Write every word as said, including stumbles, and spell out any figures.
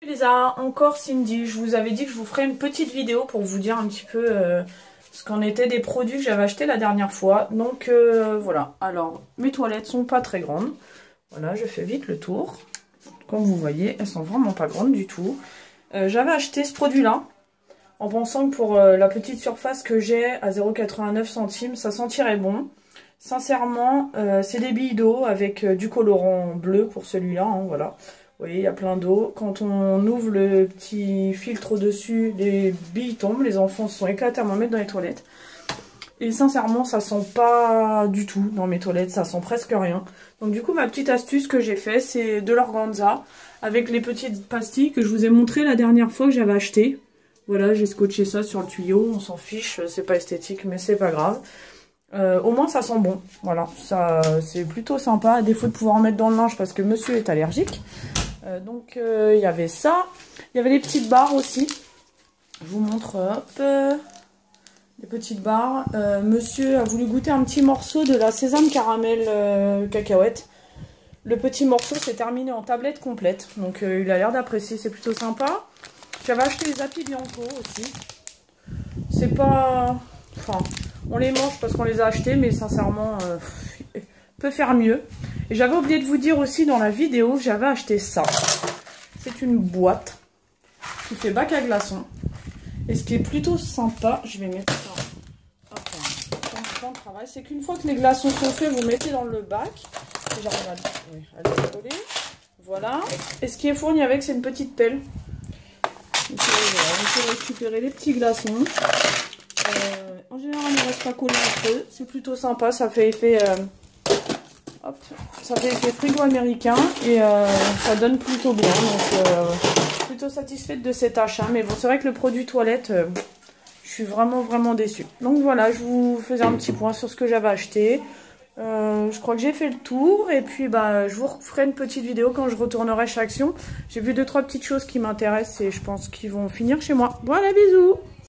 Lisa, encore Cindy, je vous avais dit que je vous ferais une petite vidéo pour vous dire un petit peu euh, ce qu'en était des produits que j'avais achetés la dernière fois. Donc euh, voilà, alors mes toilettes sont pas très grandes. Voilà, je fais vite le tour. Comme vous voyez, elles sont vraiment pas grandes du tout. Euh, j'avais acheté ce produit-là en pensant que pour euh, la petite surface que j'ai à zéro virgule quatre-vingt-neuf centimes, ça sentirait bon. Sincèrement, euh, c'est des billes d'eau avec euh, du colorant bleu pour celui-là, hein, voilà. Vous voyez, il y a plein d'eau. Quand on ouvre le petit filtre au-dessus, les billes tombent. Les enfants se sont éclatés à m'en mettre dans les toilettes. Et sincèrement, ça sent pas du tout dans mes toilettes. Ça sent presque rien. Donc du coup, ma petite astuce que j'ai fait, c'est de l'organza avec les petites pastilles que je vous ai montré la dernière fois que j'avais acheté. Voilà, j'ai scotché ça sur le tuyau. On s'en fiche, c'est pas esthétique, mais c'est pas grave. Euh, au moins, ça sent bon. Voilà, ça c'est plutôt sympa. À défaut de pouvoir en mettre dans le linge parce que monsieur est allergique. Euh, donc il euh, y avait ça, il y avait les petites barres aussi, je vous montre, hop, euh, les petites barres. Euh, monsieur a voulu goûter un petit morceau de la sésame caramel euh, cacahuète. Le petit morceau s'est terminé en tablette complète, donc euh, il a l'air d'apprécier, c'est plutôt sympa. J'avais acheté les Happy Bianco aussi, c'est pas, enfin, on les mange parce qu'on les a achetés, mais sincèrement, euh, peut faire mieux. Et j'avais oublié de vous dire aussi dans la vidéo, j'avais acheté ça. C'est une boîte qui fait bac à glaçons. Et ce qui est plutôt sympa, je vais mettre ça dans le travail, c'est qu'une fois que les glaçons sont faits, vous mettez dans le bac. J'arrive à, oui, à les coller. Voilà. Et ce qui est fourni avec, c'est une petite pelle. Donc, voilà, on peut récupérer les petits glaçons. Euh, en général, ils ne restent pas collés entre eux. C'est plutôt sympa, ça fait effet... Euh, Hop, ça fait effet frigo américain et euh, ça donne plutôt bien, donc euh, plutôt satisfaite de cet achat. Mais bon, c'est vrai que le produit toilette, euh, je suis vraiment vraiment déçue. Donc voilà, je vous faisais un petit point sur ce que j'avais acheté. Euh, je crois que j'ai fait le tour et puis bah je vous referai une petite vidéo quand je retournerai chez Action. J'ai vu deux trois petites choses qui m'intéressent et je pense qu'ils vont finir chez moi. Voilà, bisous!